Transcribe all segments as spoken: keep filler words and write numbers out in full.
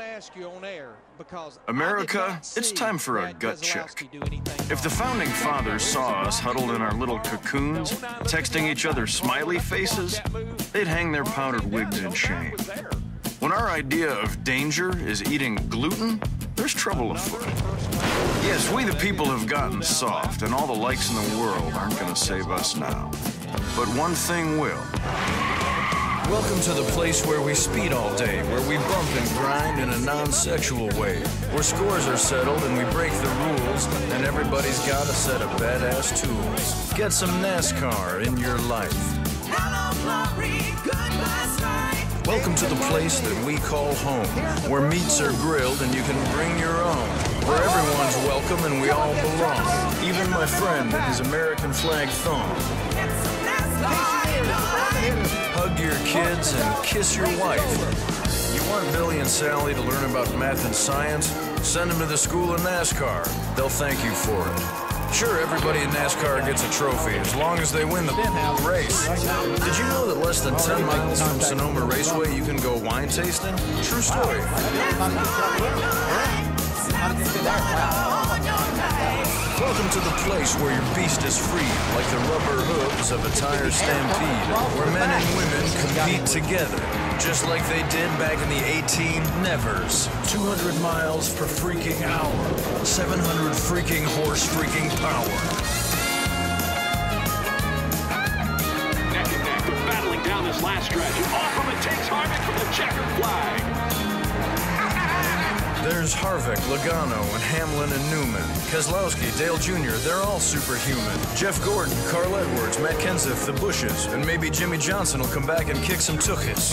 ask you on air because America, it's time for a gut check. If the founding fathers saw us huddled in our little cocoons, texting each other smiley faces, they'd hang their powdered wigs in shame. When our idea of danger is eating gluten, there's trouble afoot. Yes, we the people have gotten soft, and all the likes in the world aren't going to save us now. But one thing will. Welcome to the place where we speed all day, where we bump and grind in a non-sexual way, where scores are settled and we break the rules, and everybody's got a set of badass tools. Get some NASCAR in your life. Hello, glory, goodbye, strife. Welcome to the place that we call home, where meats are grilled and you can bring your own, where everyone's welcome and we all belong, even my friend in his American flag thong. Hug your kids and kiss your wife. You want Billy and Sally to learn about math and science? Send them to the school of NASCAR. They'll thank you for it. Sure, everybody in NASCAR gets a trophy as long as they win the race. Did you know that less than ten miles from Sonoma Raceway you can go wine tasting? True story. Welcome to the place where your beast is free, like the rubber hooves of a tire stampede, where men and women compete together, just like they did back in the eighteen nevers. two hundred miles per freaking hour, seven hundred freaking horse freaking power. Neck and neck, they're battling down this last stretch. Off from it takes Harvick from the checkered flag. There's Harvick, Logano, and Hamlin and Newman. Keselowski, Dale Junior, they're all superhuman. Jeff Gordon, Carl Edwards, Matt Kenseth, the Bushes, and maybe Jimmy Johnson will come back and kick some tuchus.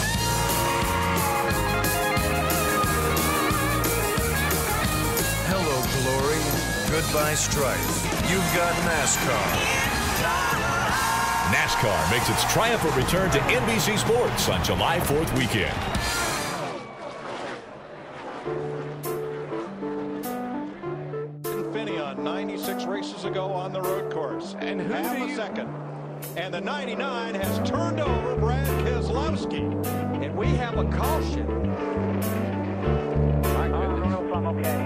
Hello, glory. Goodbye, strife. You've got NASCAR. NASCAR makes its triumphant return to N B C Sports on July fourth weekend. ninety-six races ago on the road course, and half a second, and the ninety-nine has turned over Brad Keselowski, and we have a caution. I don't know if I'm okay.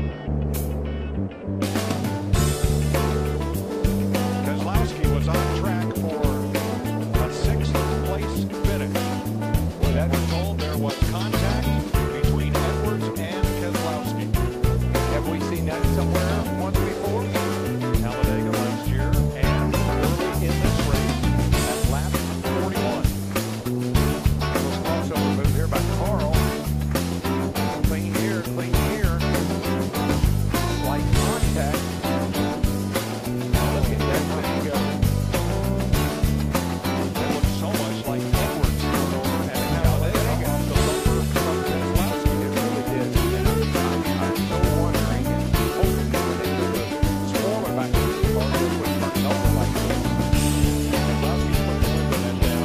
Keselowski was on track for a sixth place finish. When that was told, there was contact between Edwards and Keselowski. Have we seen that somewhere once before? Talladega last year, and early in this race at lap forty-one. Little crossover move here by Carl. Clean here, clean here. Slight contact. Now look at that thing go. That looks so much like Edwards going over at Talladega. The lumber from Keselowski, it really did. I'm so wondering and hoping that they do a spoiler back to the car that would turn over like this. Keselowski's putting the window that down.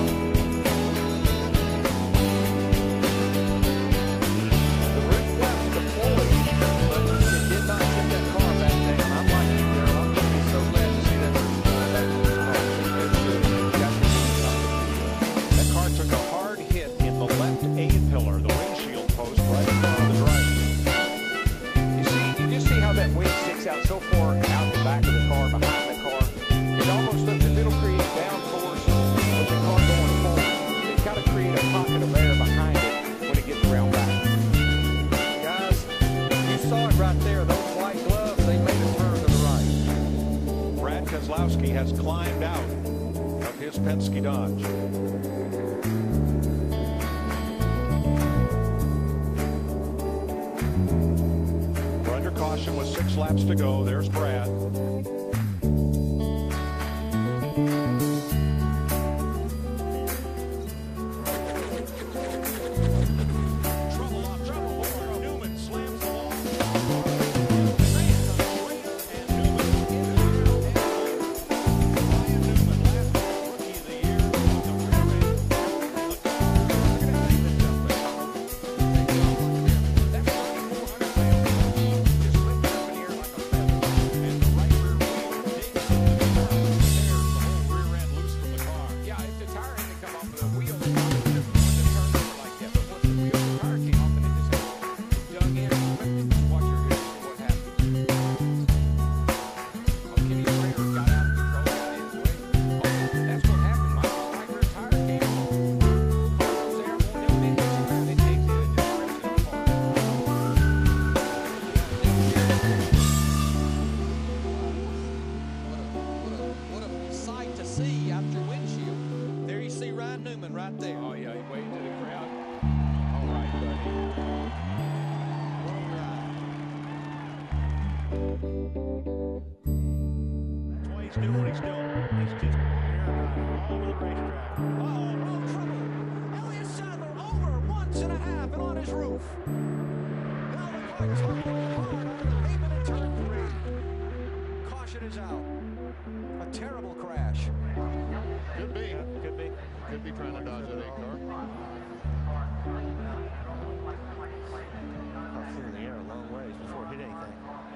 The rig flaps deployed, but it did not tip that car back down. I'm like you there. I'm going to be so glad to see that back to the car. That car took a hard hit in the left A-pillar, the windshield post right in front of the driver. You see, you just see how that wing sticks out so far out the back of the car, behind the car. It almost looks as it'll create downforce with the car going forward. It's got to create a pocket of air behind it when it gets around back. Guys, you saw it right there. Those white gloves, they made a turn to the right. Brad Keselowski has climbed out of his Penske Dodge. We're under caution with six laps to go. There's Brad. Trouble off, trouble more. Newman slams the wall. And Newman Ryan Newman, last rookie of the year. The pyramid. That's doing what he's doing. He's just airgunning all over the racetrack. Oh, no trouble. Elliott Sadler over once and a half and on his roof. Now the car's hopping hard on the pavement in turn three. Caution is out. A terrible crash. Could be. Yeah, could be. Could be trying to dodge that eight car. Flew in the air a long ways before it hit anything.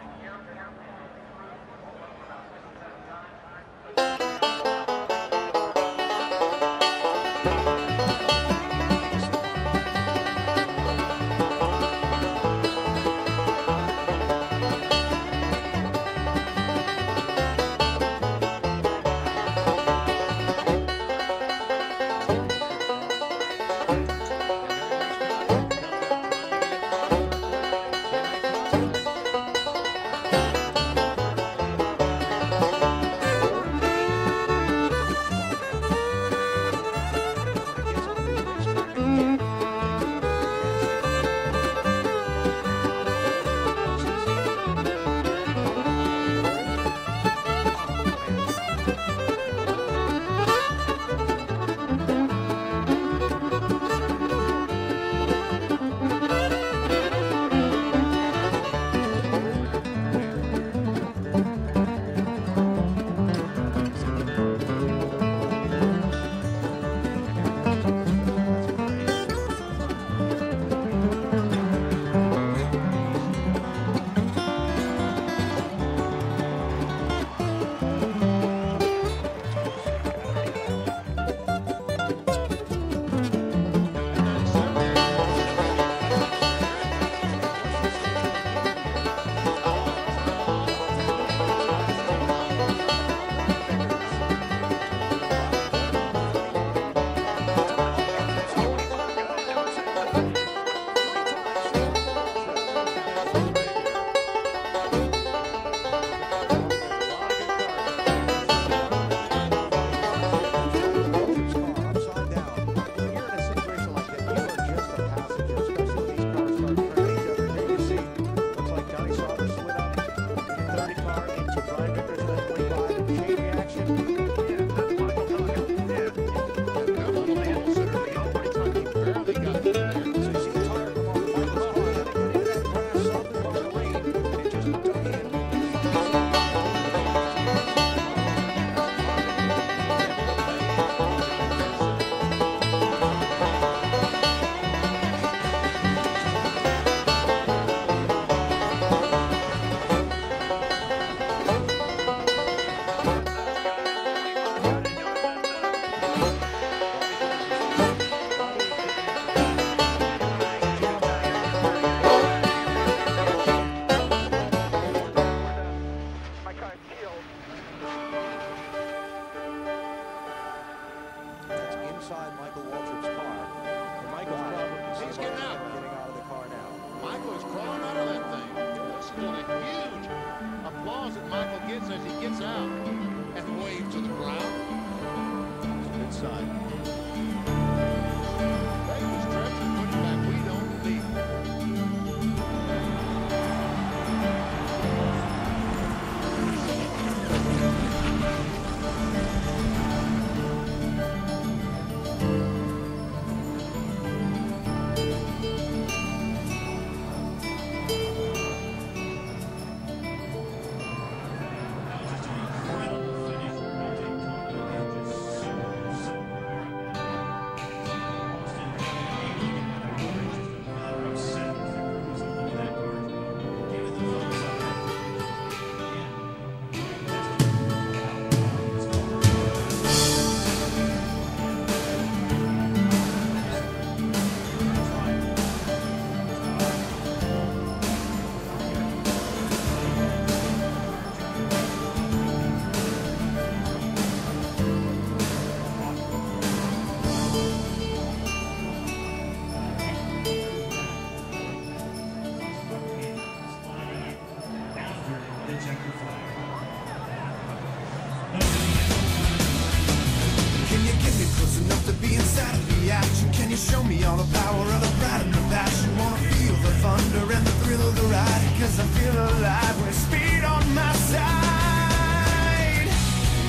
Show me all the power of the pride and the passion. Wanna feel the thunder and the thrill of the ride. Cause I feel alive with speed on my side.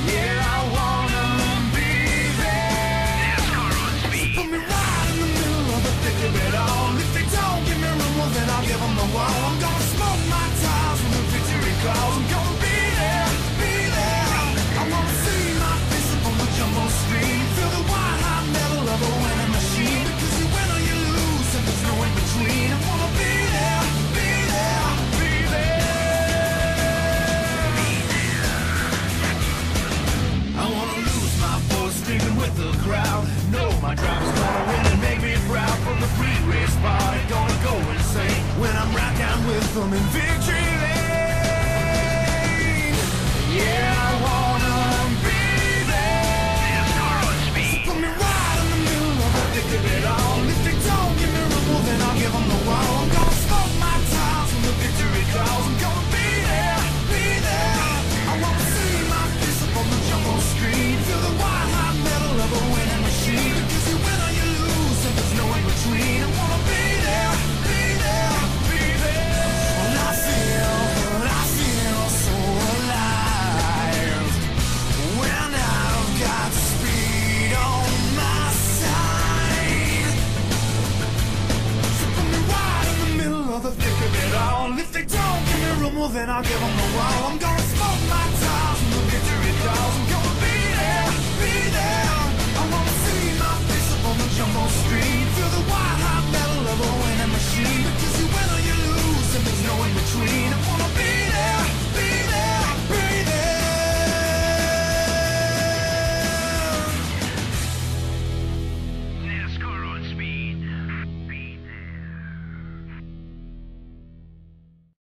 ride with them in victory lane. Yeah, I wanna be there. Nascar on speed. So put me right in the middle of the thick of it all. If they don't give me room, well then I'll give them the wall. I'm gonna smoke my tires when the victory calls. I'm gonna be there, be there. I wanna see my fist up on the jumbo street. Feel the white hot metal of a winning machine. Because you win or you lose, and there's no in between. I wanna be there, be there, be there. Well, I feel, I feel so alive when I've got speed on my side. So put me right in the middle of the thick of it all. If they don't give me room, well then I'll give them the wall. I'm gonna smoke my tires when the victory calls.